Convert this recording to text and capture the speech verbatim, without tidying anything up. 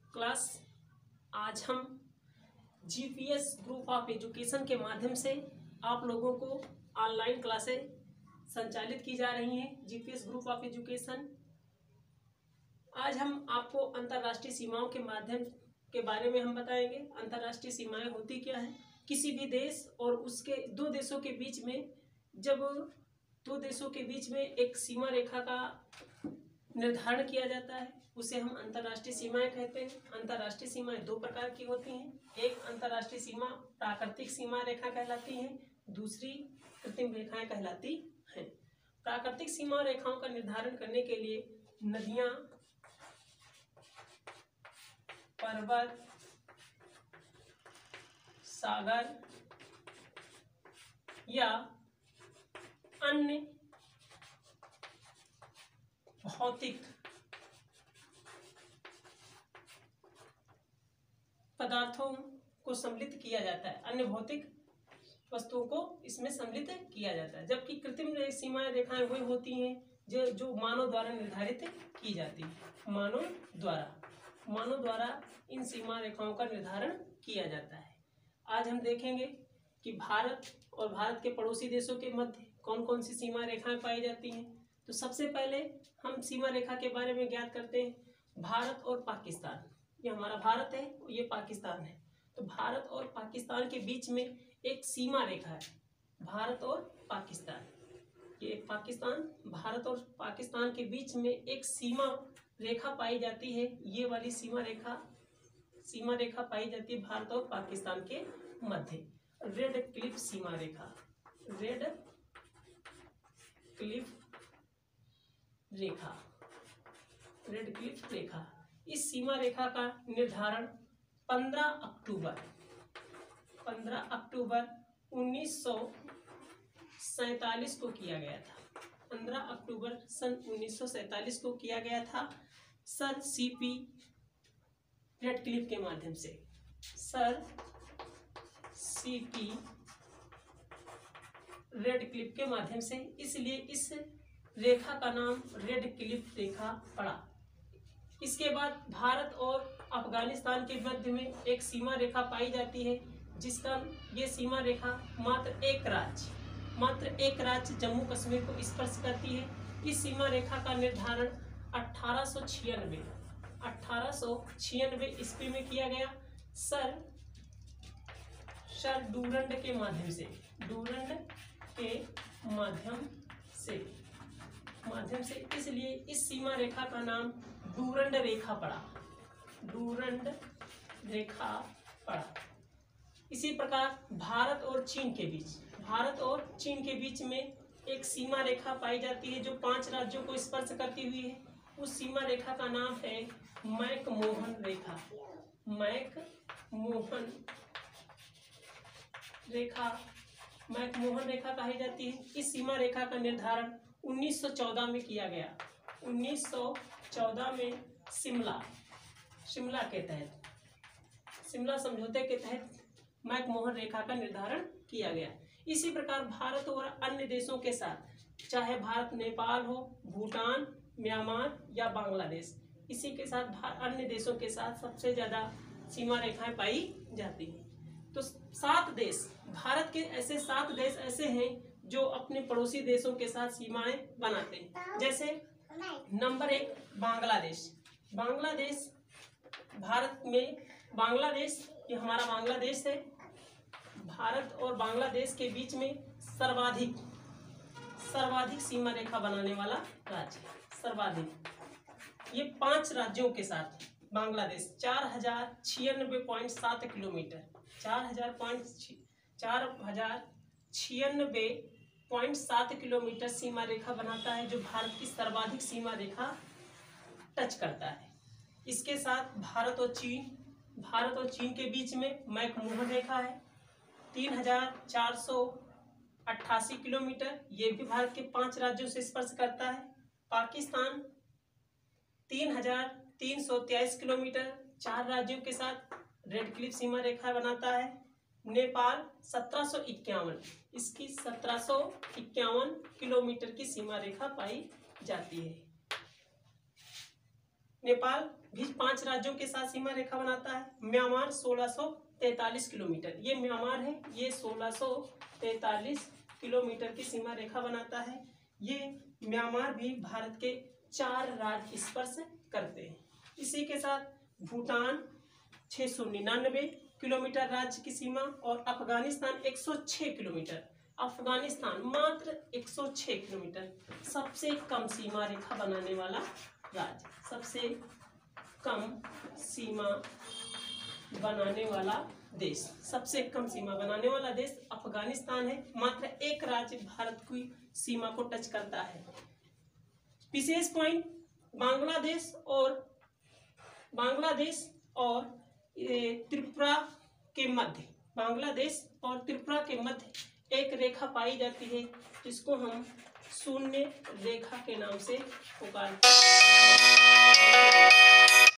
Class आज हम GPS group of education के माध्यम से आप लोगों को ऑनलाइन क्लासें संचालित की जा रही हैं। जीपीएस ग्रुप ऑफ एजुकेशन आज हम आपको अंतर्राष्ट्रीय सीमाओं के माध्यम के बारे में हम बताएंगे। अंतर्राष्ट्रीय सीमाएं होती क्या है? किसी भी देश और उसके दो देशों के बीच में जब दो देशों के बीच में एक सीमा रेखा का निर्धारण किया जाता है उसे हम अंतर्राष्ट्रीय सीमाएं कहते हैं। अंतर्राष्ट्रीय सीमाएं दो प्रकार की होती हैं। एक अंतर्राष्ट्रीय सीमा प्राकृतिक सीमा रेखा कहलाती है, दूसरी कृत्रिम रेखाएं कहलाती हैं। प्राकृतिक सीमा रेखाओं का निर्धारण करने के लिए नदियां, पर्वत, सागर या अन्य भौतिक पदार्थों को सम्मिलित किया जाता है, अन्य भौतिक वस्तुओं को इसमें सम्मिलित किया जाता है। जबकि कृत्रिम सीमाएं रेखाएं वही होती हैं जो जो मानव द्वारा निर्धारित की जाती है। मानव द्वारा मानव द्वारा इन सीमा रेखाओं का निर्धारण किया जाता है। आज हम देखेंगे कि भारत और भारत के पड़ोसी देशों के मध्य कौन कौन सी सीमा रेखाएं पाई जाती हैं। तो सबसे पहले हम सीमा रेखा के बारे में ज्ञात करते हैं। भारत और पाकिस्तान, ये हमारा भारत है और ये पाकिस्तान है। तो भारत और पाकिस्तान के बीच में एक सीमा रेखा है, भारत और पाकिस्तान। ये पाकिस्तान भारत और पाकिस्तान के बीच में एक सीमा रेखा पाई जाती है। ये वाली सीमा रेखा सीमा रेखा पाई जाती है भारत और पाकिस्तान के मध्य। रेड क्लिफ सीमा रेखा, रेड क्लिफ रेखा रेड क्लिफ रेखा इस सीमा रेखा का निर्धारण पंद्रह अक्टूबर पंद्रह अक्टूबर उन्नीस सौ सैतालीस को किया गया था। पंद्रह अक्टूबर सन उन्नीस सौ सैतालीस को किया गया था सर सीपी रेडक्लिफ के माध्यम से। सर सीपी रेडक्लिफ के माध्यम से, इसलिए इस रेखा का नाम रेड क्लिफ रेखा पड़ा। इसके बाद भारत और अफगानिस्तान के मध्य में एक सीमा रेखा पाई जाती है जिसका ये सीमा रेखा मात्र एक राज्य मात्र एक राज्य जम्मू कश्मीर को स्पर्श करती है। इस सीमा रेखा का निर्धारण अठारह सौ छियानवे अठारह सौ छियानवे ईस्वी में किया गया सर सर डूरंड के माध्यम से डूरंड के माध्यम से माध्यम से इसलिए इस सीमा रेखा का नाम डूरंड रेखा पड़ा डूरंड रेखा पड़ा। इसी प्रकार भारत और चीन के बीच भारत और चीन के बीच में एक सीमा रेखा पाई जाती है जो पांच राज्यों को स्पर्श करती हुई है। उस सीमा रेखा का नाम है मैक-मोहन रेखा मैक-मोहन रेखा मैक-मोहन रेखा कही जाती है। इस सीमा रेखा का निर्धारण उन्नीस सौ चौदह में किया गया उन्नीस सौ चौदह में शिमला शिमला के तहत शिमला समझौते के तहत मैक-मोहन रेखा का निर्धारण किया गया। इसी प्रकार भारत और अन्य देशों के साथ, चाहे भारत नेपाल हो, भूटान, म्यांमार या बांग्लादेश, इसी के साथ अन्य देशों के साथ सबसे ज्यादा सीमा रेखाएं पाई जाती हैं। तो सात देश भारत के ऐसे सात देश ऐसे हैं जो अपने पड़ोसी देशों के साथ सीमाएं बनाते हैं। जैसे नंबर एक बांग्लादेश बांग्लादेश भारत में बांग्लादेश ये हमारा बांग्लादेश है। भारत और बांग्लादेश के बीच में सर्वाधिक सर्वाधिक सीमा रेखा बनाने वाला राज्य सर्वाधिक ये पांच राज्यों के साथ बांग्लादेश चार हजार छियानबे पॉइंट सात किलोमीटर चार हजार पॉइंट चार हजार छियानबे पॉइंट सात किलोमीटर सीमा रेखा बनाता है जो भारत की सर्वाधिक सीमा रेखा टच करता है। इसके साथ भारत और चीन भारत और चीन के बीच में मैक-मोहन रेखा है तीन हजार चार सौ अट्ठासी किलोमीटर, ये भी भारत के पांच राज्यों से स्पर्श करता है। पाकिस्तान तीन हजार तीन सौ तेईस किलोमीटर चार राज्यों के साथ रेड क्लिफ सीमा रेखा बनाता है। नेपाल सत्रह सौ इक्यावन इसकी सत्रह सौ इक्यावन किलोमीटर की सीमा रेखा पाई जाती है। नेपाल भी पांच राज्यों के साथ सीमा रेखा बनाता है। म्यांमार सोलह सौ तैतालीस किलोमीटर, ये म्यांमार है, ये सोलह सौ तैतालीस किलोमीटर की सीमा रेखा बनाता है। ये म्यांमार भी भारत के चार राज्य स्पर्श करते हैं। इसी के साथ भूटान छह सौ निन्यानवे किलोमीटर राज्य की सीमा, और अफगानिस्तान एक सौ छह किलोमीटर। अफगानिस्तान मात्र एक सौ छह किलोमीटर, सबसे कम सीमा रेखा बनाने वाला राज्य, सबसे कम सीमा बनाने वाला देश, सबसे कम सीमा बनाने वाला देश अफगानिस्तान है। मात्र एक राज्य भारत की सीमा को टच करता है। विशेष पॉइंट, बांग्लादेश और बांग्लादेश और त्रिपुरा के मध्य, बांग्लादेश और त्रिपुरा के मध्य एक रेखा पाई जाती है जिसको हम शून्य रेखा के नाम से पुकारते हैं।